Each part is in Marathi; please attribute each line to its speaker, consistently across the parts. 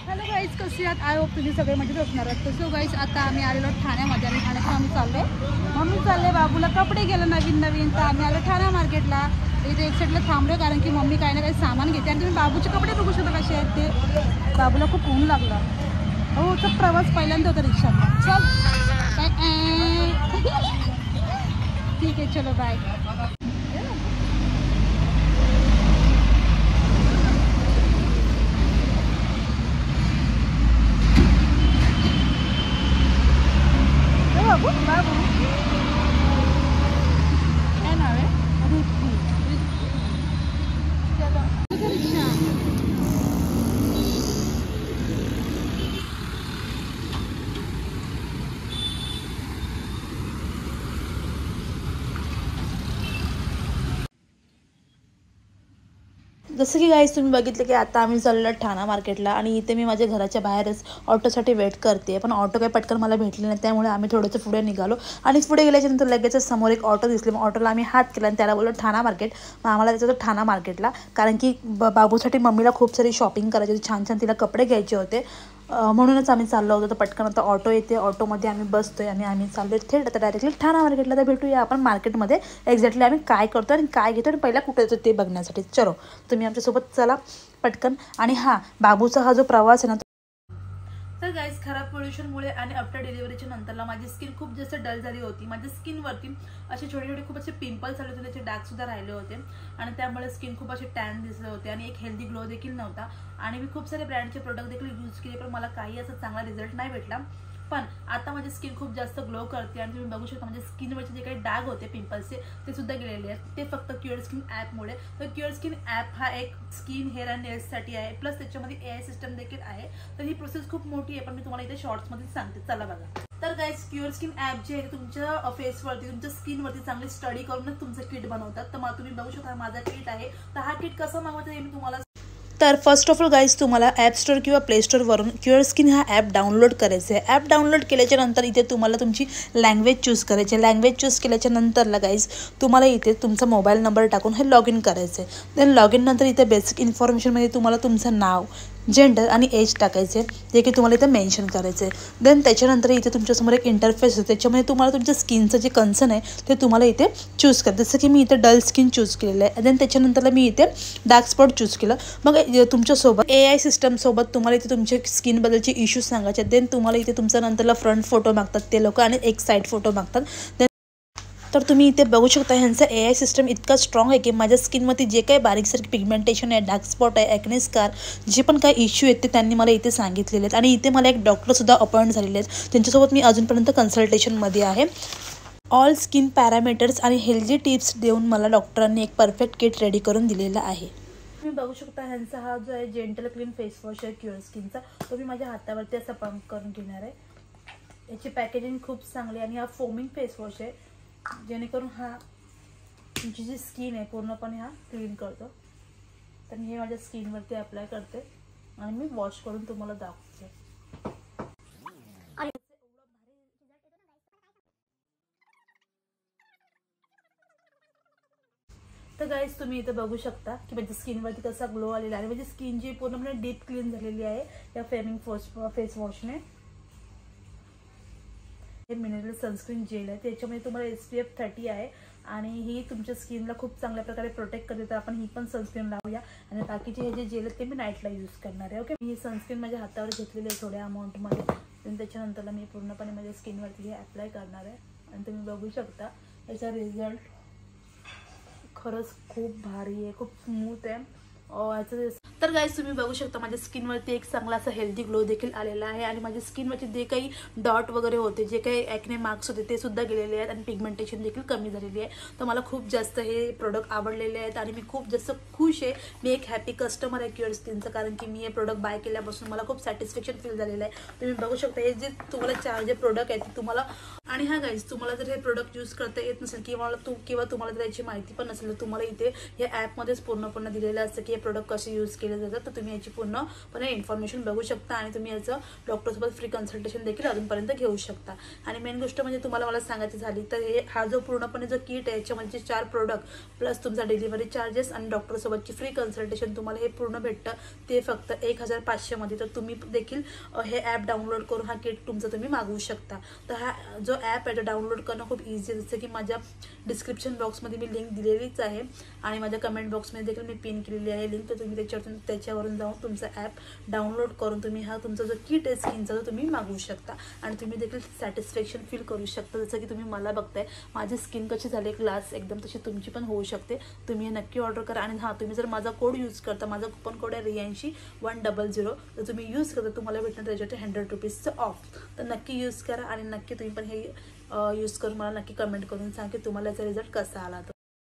Speaker 1: हॅलो गाईज, कशी आहात? आय होप तुम्ही सगळे मजेत असणार आहात. सो गाईज, आता आम्ही आलेलो ठाण्यामध्ये आणि ठाण्यातून आम्ही चाललो आहे. मम्मी चालले बाबूला कपडे गेलं नवीन तर आम्ही आलो ठाणा मार्केटला. इथे एक साईडला थांबलो कारण की मम्मी काही ना काही सामान घेते. आणि तुम्ही बाबूचे कपडे बघू शकता कसे आहेत ते. बाबूला खूप ऊन लागला. हो, तो प्रवास पहिल्यांदा होता रिक्षाचा. चल ठीक आहे, चलो बाय. बाबू बाबू काय नाव आहे? रिक्षा.
Speaker 2: जसं की गाईज तुम्ही बघितलं की आता आम्ही चाललो ठाणा मार्केटला आणि इथे मी माझ्या घराच्या बाहेरच ऑटोसाठी वेट करते. पण ऑटो काही पटकन मला भेटले नाही, त्यामुळे आम्ही थोडंसं पुढे निघालो. आणि पुढे गेल्याच्यानंतर लगेच समोर एक ऑटो दिसले. मग ऑटोला आम्ही हात केला आणि त्याला बोललो ठाणा मार्केट. मग आम्हाला त्याचं ठाणा मार्केटला, कारण की बाबूसाठी मम्मीला खूप सारी शॉपिंग करायची होती, छान छान तिला कपडे घ्यायचे होते. म्हणूनच आम्ही चाललो होतो. तर पटकन आता ऑटो येते, ऑटोमध्ये आम्ही बसतोय आणि आम्ही चाललो थेट आता डायरेक्टली ठाणा मार्केटला. तर भेटूया आपण मार्केटमध्ये एक्झॅक्टली आम्ही काय करतो आणि काय घेतो आणि पहिला कुठे येतो ते बघण्यासाठी. चलो तुम्ही आमच्यासोबत चला पटकन. आणि हां, बाबूचा हा जो प्रवास आहे ना, तर गाईज खराब पोल्युशनमुळे आणि आफ्टर डिलिव्हरीच्या नंतरला माझी स्किन खूप जास्त डल झाली होती. माझ्या स्किनवरती असे छोटे छोटे खूप असे पिंपल्स आले होते, त्याचे डार्क सुद्धा राहिले होते आणि त्यामुळे स्किन खूप असे टॅन दिसले होते आणि एक हेल्दी ग्लो देखील नव्हता. आणि मी खूप सारे ब्रँडचे प्रोडक्ट देखील यूज केले, पण मला काही असा चांगला रिझल्ट नाही भेटला. पण आता माझी स्किन खूप जास्त ग्लो करते आणि तुम्ही बघू शकता माझ्या स्किनवरचे जे काही डाग होते पिंपल्सचे ते सुद्धा गेलेले आहेत. ते फक्त क्युअर स्किन ॲपमुळे. तर क्युअर स्किन ॲप हा एक स्किन, हेअर अँड नेल्ससाठी आहे, प्लस त्याच्यामध्ये AI सिस्टम देखील आहे. तर ही प्रोसेस खूप मोठी आहे, पण मी तुम्हाला इथे शॉर्ट्समध्ये सांगते, चला बघा. तर गाईज, क्युअर स्किन ॲप जे आहे तुमच्या फेसवरती, तुमच्या स्किनवरती चांगली स्टडी करूनच तुमचं किट बनवतात. तर मला तुम्ही बघू शकता माझा किट आहे. तर हा किट कसा मागवायचा हे मी तुम्हाला. तर फर्स्ट ऑफ ऑल गाईज, तुम्हाला ॲप स्टोअर किंवा प्ले स्टोअरवरून क्युअर स्किन हा ॲप डाउनलोड करायचा आहे. ॲप डाउनलोड केल्याच्या नंतर इथे तुम्हाला तुमची लँग्वेज चूज करायची आहे. लँग्वेज चूज केल्याच्या नंतरला गाईज तुम्हाला इथे तुमचा मोबाईल नंबर टाकून हे लॉग इन करायचं आहे. देन लॉग इन नंतर इथे बेसिक इन्फॉर्मेशनमध्ये तुम्हाला तुमचं नाव, जेंडर आणि एज टाकायचे, जे की तुम्हाला इथे मेन्शन करायचं आहे. देन त्याच्यानंतर इथे तुमच्यासमोर एक इंटरफेस होतं, त्याच्यामध्ये तुम्हाला तुमच्या स्किनचं जे कन्सर्न आहे ते तुम्हाला इथे चूज कर. जसं की मी इथे डल स्किन चूज केलेलं आहे. देन त्याच्यानंतरला मी इथे डार्क स्पॉट चूज केलं. मग तुमच्यासोबत AI सिस्टमसोबत तुम्हाला इथे तुमच्या स्किनबद्दलचे इश्यूज सांगायचे. देन तुम्हाला इथे तुमचा नंतरला फ्रंट फोटो मागतात ते लोक आणि एक साईड फोटो मागतात. तर तुम्ही इथे बघू शकता ह्यांचा AI सिस्टम इतका स्ट्रॉंग आहे की माझ्या स्किनमध्ये जे काही बारीकसारखी पिगमेंटेशन आहे, डार्क स्पॉट आहे, ॲक्ने स्कार, जे पण काही इश्यू आहेत ते त्यांनी मला इथे सांगितलेले आहेत. आणि इथे मला एक डॉक्टरसुद्धा अपॉइंट झालेले आहेत, त्यांच्यासोबत मी अजूनपर्यंत कन्सल्टेशनमध्ये आहे. ऑल स्किन पॅरामीटर्स आणि हेल्दी टिप्स देऊन मला डॉक्टरांनी एक परफेक्ट किट रेडी करून दिलेला आहे. तुम्ही बघू शकता ह्यांचा हा जो आहे जेंटल क्लीन फेस वॉश आहे क्युअर स्किनचा, तो मी माझ्या हातावरती असा पंप करून घेणार आहे. याची पॅकेजिंग खूप चांगली आणि हा फोमिंग फेस वॉश आहे, जेणेकरून हा तुमची जी स्किन आहे पूर्णपणे हा क्लीन करतो. तर मी हे माझ्या स्किनवरती अप्लाय करते आणि मी वॉश करून तुम्हाला दाखवते. तर गाईज तुम्ही इथे बघू शकता की माझ्या स्किनवरती कसा ग्लो आलेला आहे. माझी स्किन जी पूर्णपणे डीप क्लीन झालेली आहे या फेस वॉशने. हे मिनरल सनस्क्रीन जेल आहे, त्याच्यामध्ये तुम्हाला SPF 30 आहे आणि ही तुमच्या स्किनला खूप चांगल्या प्रकारे प्रोटेक्ट करते. तर आपण ही पण सनस्क्रीन लावूया आणि बाकीचे हे जे जेल आहेत ते मी नाईटला यूज करणार आहे. ओके, मी ही सनस्क्रीन माझ्या हातावर घेतलेली आहे थोड्या अमाऊंटमध्ये. आणि त्याच्यानंतरला मी पूर्णपणे माझ्या स्किनवरती हे अप्लाय करणार आहे आणि तुम्ही बघू शकता याचा रिझल्ट खरंच खूप भारी आहे, खूप स्मूथ आहे. तर गाईज तुम्ही बघू शकता माझ्या स्किनवरती एक चांगला असा हेल्दी ग्लो देखील आलेला आहे आणि माझ्या स्किनवरती जे काही डॉट वगैरे होते, जे काही ॲक्ने मार्क्स होते ते सुद्धा गेलेले आहेत आणि पिगमेंटेशन देखील कमी झालेली आहे. तर मला खूप जास्त हे प्रोडक्ट आवडलेले आहेत आणि मी खूप जास्त खुश आहे. मी एक हॅपी कस्टमर आहे क्युअर स्किनचं, कारण की मी हे प्रोडक्ट बाय केल्यापासून मला खूप सॅटिस्फॅक्शन फील झालेलं आहे. तुम्ही बघू शकता हे जे तुम्हाला जे प्रोडक्ट आहे ते तुम्हाला आणि हा गाईज, तुम्हाला जर हे प्रोडक्ट यूज करता येत नसेल किंवा तुम्हाला जर याची माहिती पण नसेल तर तुम्हाला इथे या ॲपमध्येच पूर्णपणे दिलेलं असतं की हे प्रोडक्ट कसे यूज केले जातात. तर तुम्ही याची पूर्णपणे इन्फॉर्मेशन बघू शकता आणि तुम्ही याचं डॉक्टरसोबत फ्री कन्सल्टेशन देखील अजूनपर्यंत घेऊ शकता. आणि मेन गोष्ट म्हणजे तुम्हाला मला सांगायची झाली तर हा जो पूर्णपणे जो किट आहे याच्यामध्ये 4 प्रोडक्ट प्लस तुमचा डिलिव्हरी चार्जेस आणि डॉक्टरसोबतची फ्री कन्सल्टेशन तुम्हाला हे पूर्ण भेटतं ते फक्त 1500 मध्ये. तर तुम्ही देखील हे ॲप डाउनलोड करून हा किट तुमचा तुम्ही मागवू शकता. तर हा जो ॲप आहे तो डाउनलोड करणं खूप इझी आहे. जसं की माझ्या डिस्क्रिप्शन बॉक्समध्ये मी लिंक दिलेलीच आहे आणि माझ्या कमेंट बॉक्समध्ये देखील मी पिन केलेली आहे लिंक. तर तुम्ही त्याच्यावरून जाऊन तुमचा ॲप डाउनलोड करून तुम्ही हा तुमचा जो किट आहे स्किनचा तो तुम्ही मागवू शकता आणि तुम्ही देखील सॅटिस्फॅक्शन फील करू शकता. जसं की तुम्ही मला बघताय माझी स्किन कशी झाली ग्लास एकदम, तशी तुमची पण होऊ शकते. तुम्ही हे नक्की ऑर्डर करा. आणि हां, तुम्ही जर माझा कोड यूज करता, माझा कुपन कोड आहे RIANSHI100, तर तुम्ही यूज करता तुम्हाला भेटणार त्याच्यावर 100 रुपीजचं ऑफ. तर नक्की यूज करा आणि नक्की तुम्ही पण हे यूज करून मला नक्की कमेंट करून सांग की तुम्हाला याचा रिझल्ट कसा आला.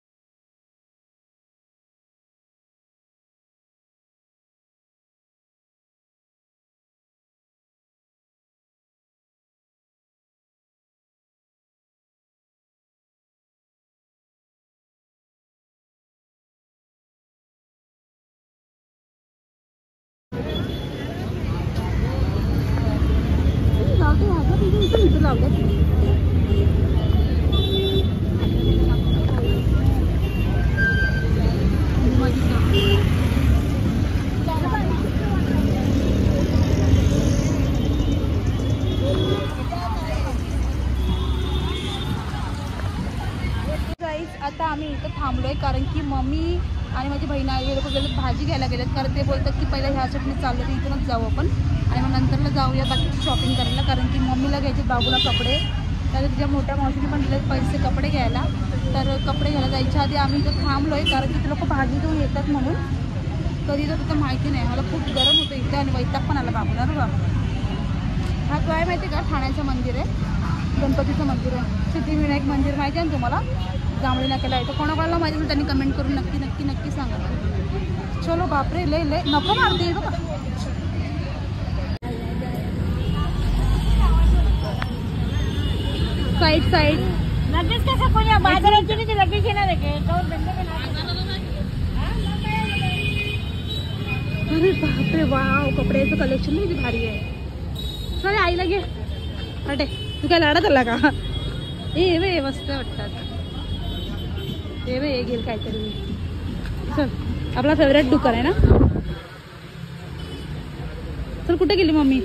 Speaker 2: आता आम्ही इथं थांबलोय कारण की मम्मी आणि माझी बहीण हे लोक गेलेत भाजी घ्यायला गेलेत. कारण ते बोलतात की पहिला ह्या साईडने चाललं तर इथूनच जाऊ आपण आणि मग नंतरला जाऊया बाकीची शॉपिंग करायला. कारण की मम्मीला घ्यायचे बाबूला कपडे, तर तिच्या मोठ्या मावशीने पण दिलेत पैसे कपडे घ्यायला. तर कपडे घ्यायला जायच्या आधी आम्ही इथं थांबलोय कारण की ते लोक भाजी घेऊन येतात म्हणून. कधी तर तिथं माहिती नाही, मला खूप गरम होतं इथं आणि वैताग पण आला बाबूला ना बाबा. हा काय माहिती का, ठाण्याचं मंदिर आहे, गणपतीचं मंदिर आहे, सिद्धिविनायक मंदिर माहिती आहे ना तुम्हाला, जांभळी नाक्याला आहे. तर कोणाकोणाला माहिती असेल त्यांनी कमेंट करून नक्की नक्की नक्की सांगा. चलो बापरे, लय लय नको मारते बघा. साईड साईड लगेच कसं कोणी बाजारात गेली तर लगेच येणार आहे. अरे बापरे, वाव, कपड्याचं कलेक्शन किती भारी आहे. चल आईला घे. अटे तू काय लाडत आला का? ए वे मस्त वाटतात. हे वे हे घेईल काहीतरी. चल, आपला फेवरेट दुकान आहे ना. चल, कुठे गेली मम्मी?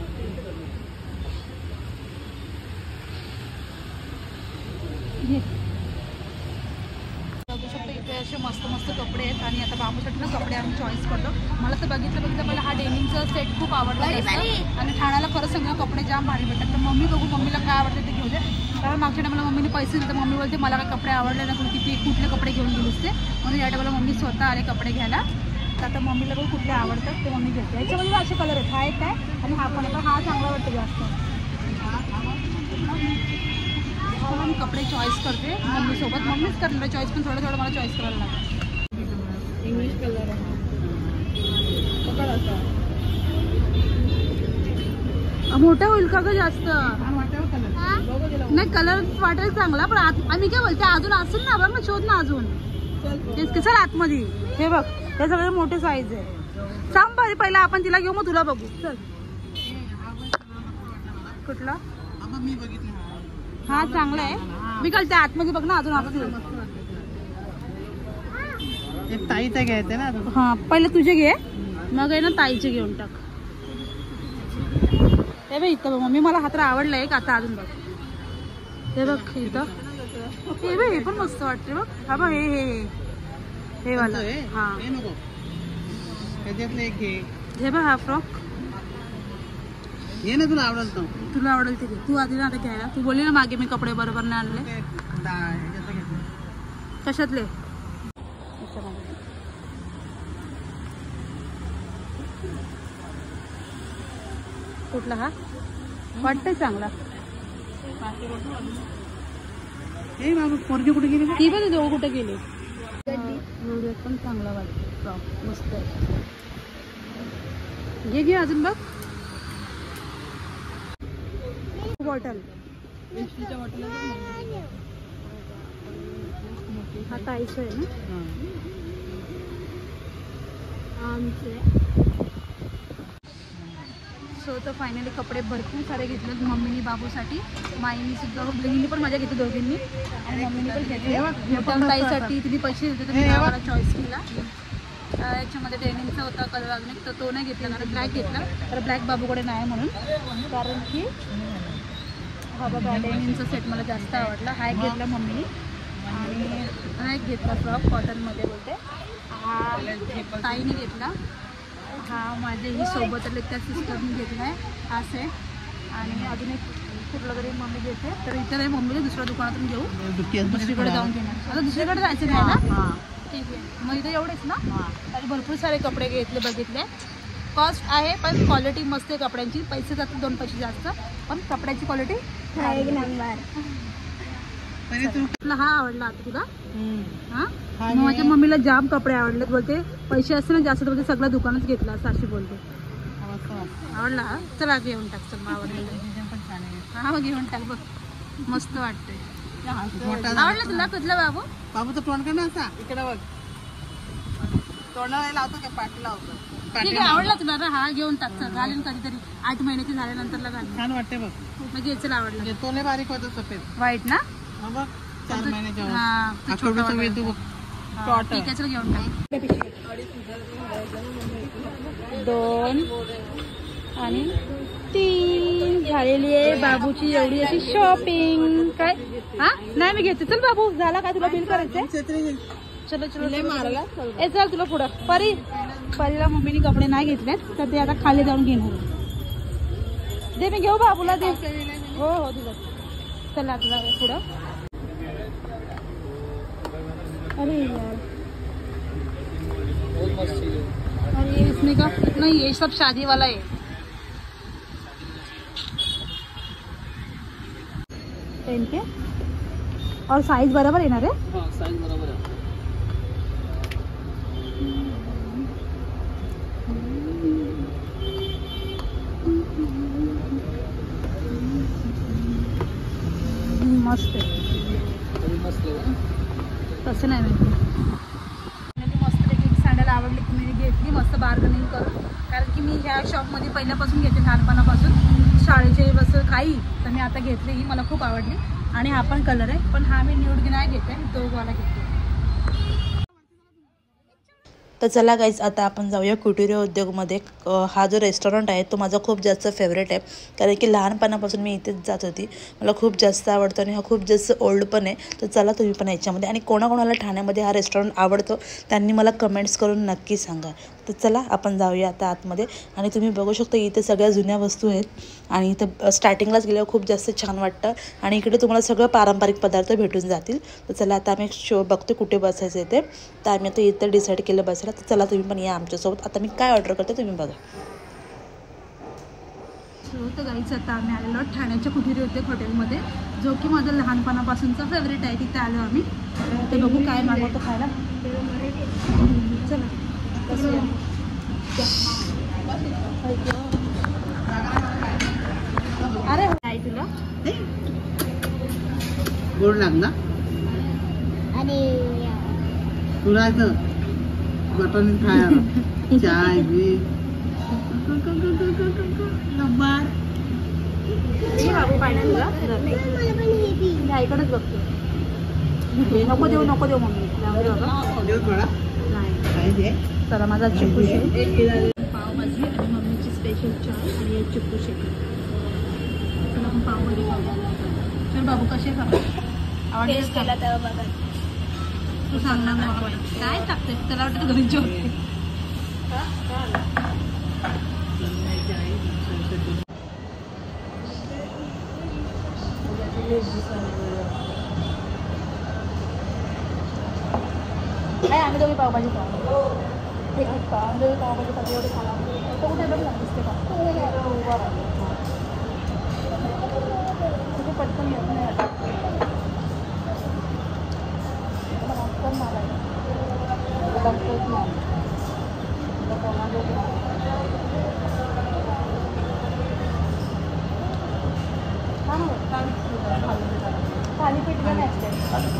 Speaker 2: बघू शकतो इथे असे मस्त मस्त कपडे आहेत आणि आता बाबूसाठी ना कपडे आम्ही चॉईस करतो. मला तर बघितलं पहिला हा डेनिमचा सेट खूप आवडला आणि ठाण्याला खरं सांगा कपडे जाम भारी भेटतात. तर मम्मी बघू मम्मीला काय आवडतं ते घेऊ दे. कारण मागच्या टायमाला मम्मीने पैसे दिले तर मम्मी बोलते मला काय कपडे आवडले ना, कुठले कपडे घेऊन गेलीस ते. म्हणून या टायमाला मम्मी स्वतः आले कपडे घ्यायला. तर आता मम्मीला बघू कुठले आवडतात ते मम्मी घेते. याच्यामध्ये असे कलर आहेत, हा एक आहे आणि हा पण आहे. हा चांगला वाटतो जास्त. मी कपडे चॉईस करते मम्मीसोबत. मम्मीच करणार चॉईस, पण थोडं थोडं मला चॉईस करायला लागतं. इंग्लिश कलर आहे मोठा होईल का ग जास्त? नाही कलर वाटेल चांगला, पण आम्ही काय बोलते अजून असेल ना बघ ना, शोध ना अजून. तेच कसं आतमध्ये हे बघ, हे सगळे मोठे साईज आहे. सांग बरं पहिला आपण तिला घेऊ मग तुला बघू. चल कुठला? हा चांगला आहे. मी काल त्या आतमध्ये बघ ना अजून असतील.
Speaker 3: ताईचं घ्यायचं ना.
Speaker 2: हा पहिले तुझे घे मग आहे ना ताईचे घेऊन टाक. हे बघ इथं बघ मम्मी, मला हा तर आवडला एक. आता अजून बघ हे बघ इथं, हे बघ हे पण मस्त वाटते बघ. हा बघ हे हे हे वाला. हा हे बघ हा फ्रॉक
Speaker 3: ये ना, तुला आवडेल तो.
Speaker 2: तुला आवडेल ते तू आधी ना आता घ्यायला. तू बोलली ना मागे मी कपडे बरोबर नाही आणले. कशातले? कुठला हा वाटतंय चांगला?
Speaker 3: हे बाबा पोरगी कुठे गेली?
Speaker 2: ती पण दोघं कुठे गेले? पण चांगला वाटतो फ्रॉक, मस्त आहे. घे घे अजून बघ. बॉटल
Speaker 1: हा ताईचं आहे ना. सो तर फायनली कपडे भरपूर सारे घेतलेत मम्मीनी बाबूसाठी, माईनी सुद्धा, बहिणीने पण माझ्या घेतले दोघींनी, आणि मम्मीने पण घेतले. मोठ्या ताईसाठी तिने पैसे दिले तर मी मला चॉईस केला. याच्यामध्ये डेनिमचा होता कलर अजून, तर तो नाही घेतला कारण ब्लॅक घेतला, तर ब्लॅक बाबूकडे नाही म्हणून, कारण की हा बघा डेनिमचा सेट मला जास्त आवडला. हा एक घेतला मम्मीने, आणि हा एक घेतला फ्रॉक कॉटनमध्ये बोलते, हा ताईने घेतला, हा माझ्याही सोबत आले त्या सिस्टरने घेतला आहे हा सेट, आणि अजून एक कुठलं तरी मम्मी घेते. तर इतर आहे मम्मीला दुसऱ्या दुकानातून घेऊ, दुसरीकडे जाऊन घेणार. आता दुसरीकडे जायचं नाही ना, ठीक आहे. मग इथं एवढेच ना, आणि भरपूर सारे कपडे घेतले बघितले. कॉस्ट आहे पण क्वालिटी मस्त आहे कपड्यांची, पैसे जातात 2 पैसे जास्त, पण कपड्याची क्वालिटी एक नंबर. तुला हा आवडला आता तुला? हा, मग माझ्या मम्मीला जाम कपडे आवडले, बोलते पैसे असते ना जास्त तर सगळं दुकानच घेतलं असं अशी बोलते. आवडला हा, चला घेऊन टाक. चल मग आवडलं, हा मग घेऊन टाक बघ, मस्त वाटतंय. आवडलं तुला? कुठला बाबू?
Speaker 3: बाबूचं तोंड कर ना असा, इकडे बघ, तोंडाला लावतो का पाठी लावतो.
Speaker 1: ठीक आहे, आवडला तुला ना, हा घेऊन टाक. चल घालेन कधीतरी 8 महिन्याची झाल्यानंतरला घालेन.
Speaker 3: छान वाटते बघ.
Speaker 1: मग घे, चल आवडलं.
Speaker 3: तोंडे बारीक होतं सफेद
Speaker 1: व्हाईट ना,
Speaker 3: हा बघ, 4 महिन्याच्या
Speaker 1: हा
Speaker 3: आठवड्याचं वेळ तू बघ.
Speaker 1: ठीक आहे, चल घेऊन टाक. 2 आणि 3 झालेली आहे बाबूची एवढी अशी शॉपिंग. काय हा नाही मी घेते. चल बाबू, झाला काय तुला बिल करायचंय? चलो चलो ए चल तुला पुढं. परीला मम्मीने कपडे नाही घेतलेत तर ते आता खाली जाऊन घेणार. दे मी घेऊ बाबूला, दे. हो हो दिलं. चला तुला पुढं. अरे यार, अरे इसमें का नहीं, ये सब शादी वाला है. पेन के और साइज बराबर येणार आहे.
Speaker 3: हा, साईज बरोबर आहे.
Speaker 1: मस्त आहे,
Speaker 3: मस्त आहे.
Speaker 1: तसं नाही माहिती. मस्तपैकी एक सँडल आवडली की मी घेतली, मस्त बार्गनिंग करून, कारण की मी ह्या शॉपमध्ये पहिल्यापासून घेते, लहानपणापासून, शाळेचे बस काही, तर मी आता घेतली ही, मला खूप आवडली. आणि हा पण कलर आहे, पण हा मी न्यूड नाही घेते, तो वाला घेते.
Speaker 2: तर चला गाईज, आता आपण जाऊया कुटिरो उद्योगमध्ये. हा जो रेस्टॉरंट आहे तो माझा खूप जास्त फेवरेट आहे, कारण की लहानपणापासून मी इथेच जात होती. मला खूप जास्त आवडतं आणि हा खूप जास्त ओल्ड पण आहे. तर चला तुम्ही पण याच्यामध्ये, आणि कोणाकोणाला ठाण्यामध्ये हा रेस्टॉरंट आवडतो त्यांनी मला कमेंट्स करून नक्की सांगा. तर चला आपण जाऊया आता आतमध्ये. आणि तुम्ही बघू शकता इथे सगळ्या जुन्या वस्तू आहेत, आणि इथं स्टार्टिंगलाच गेल्यावर खूप जास्त छान वाटतं, आणि इकडे तुम्हाला सगळं पारंपरिक पदार्थ भेटून जातील. तर चला आता आम्ही शो बघतो कुठे बसायचं आहे ते, तर आम्ही आता इथं डिसाईड केलं बसायला. तर चला तुम्ही पण या आमच्यासोबत. आता मी काय ऑर्डर करते तुम्ही बघा.
Speaker 1: तर गाईच आता आम्ही आलेलो ठाण्याच्या कुटिरो उद्योग हॉटेलमध्ये, जो की माझं लहानपणापासूनचा फेवरेट आहे. तिथे आलो आम्ही, ते बघू काय मागवतो खायला. चला अरे काय तुला
Speaker 3: गोड लागला तुला मटन खायला चाय बी नंबर
Speaker 1: बाबू पाहिजे तुला इकडंच बघतो. नको देऊ मम्मी,
Speaker 3: देऊ थोडा
Speaker 1: नाही. चला माझा चिक्कू शेक, पावभाजी आणि मम्मीची स्पेशल चाय आणि एक चिक्कू शेक. चला आपण पावभाजी खाऊ. चल बाबू कसे खा आवडला तेव्हा बघा. तू सांग ना मग काय टाकते, त्याला वाटतं घरी जेवते. काय आम्ही दोघी पावभाजी खाऊ. एक आम्ही दोघी पावभाजी खाते, एवढे खाला तो कुठे बघ लागते का कुठे पटकन येत नाही. पटकन मला लागतोच नाही. छान थालीपीठ पण असते.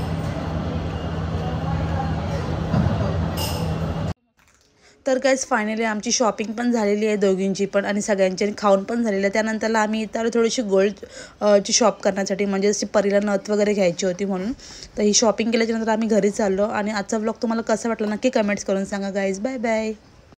Speaker 2: तर गाईज फायनली आमची शॉपिंग पण झालेली आहे दोघींची पण आणि सगळ्यांची खाऊन पण झालेली आहे. त्यानंतरला आम्ही इथं आलो थोडीशी गोल्ड ची शॉप करण्यासाठी, म्हणजे जशी परीला नथ वगैरे घ्यायची होती म्हणून. तर ही शॉपिंग केल्याच्यानंतर आम्ही घरी चाललो. आणि आजचा व्लॉग तुम्हाला कसा वाटला नक्की कमेंट्स करून सांगा गाईज. Bye bye.